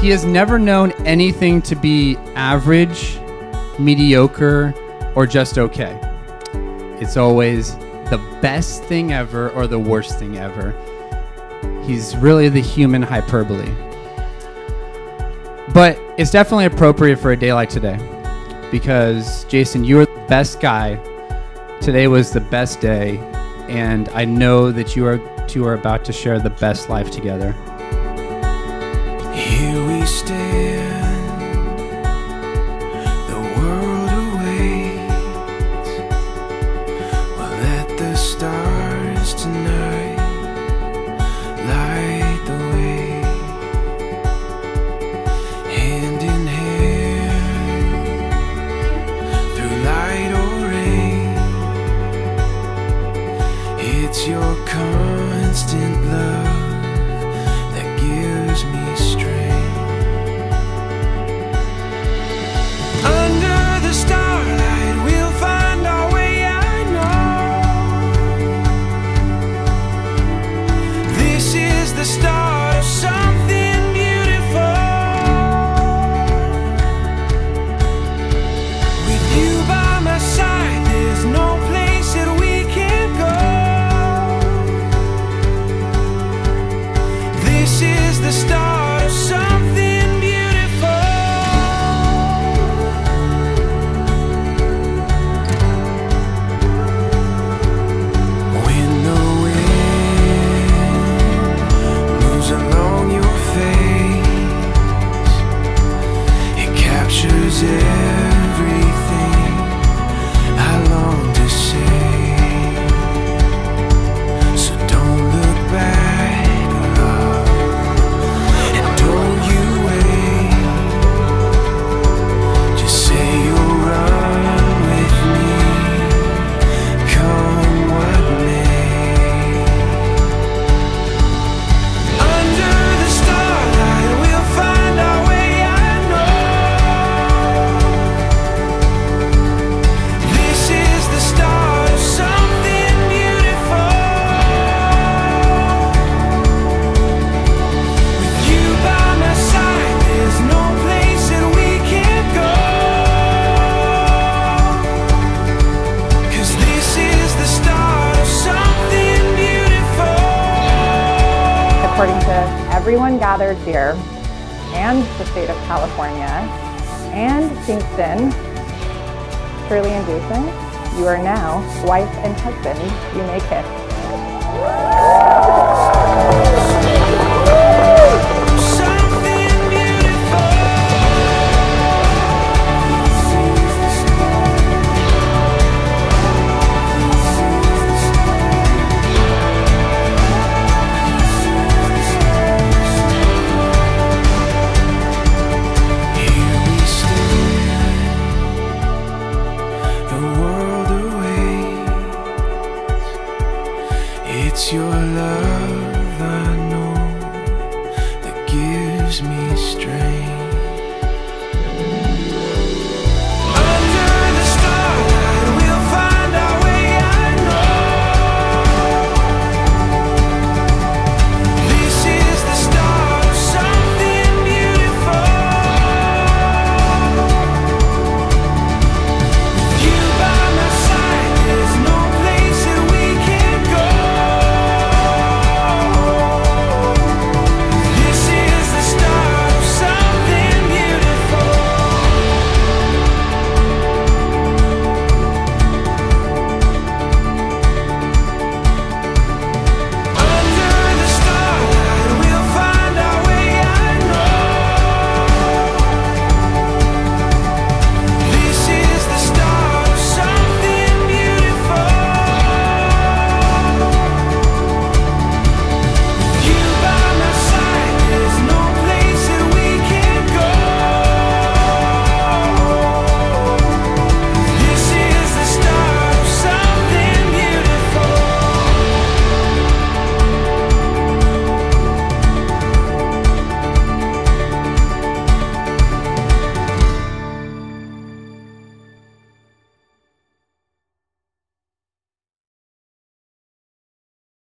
He has never known anything to be average, mediocre, or just okay. It's always the best thing ever or the worst thing ever. He's really the human hyperbole. But it's definitely appropriate for a day like today because, Jason, you are the best guy. Today was the best day, and I know that you two are about to share the best life together. Here we stand, the world awaits. We'll let the stars tonight light the way. Hand in hand, through light or rain. It's your constant love that gives me strength. Under the starlight we'll find our way, I know. This is the start of something beautiful. With you by my side, there's no place that we can't go. This is the start of something beautiful. When the wind moves along your face, it captures everything I long to say. So don't look back, love, and don't you wait. Just say you'll run with me, come what may. Under the starlight we'll find our way, I know. This is the start of something beautiful. With you by my side, there's no place that we can't go. 'Cause this is the start of something beautiful. According to everyone gathered here, and the state of California, and Kingston, Shirley and Jason, you are now wife and husband. You may kiss.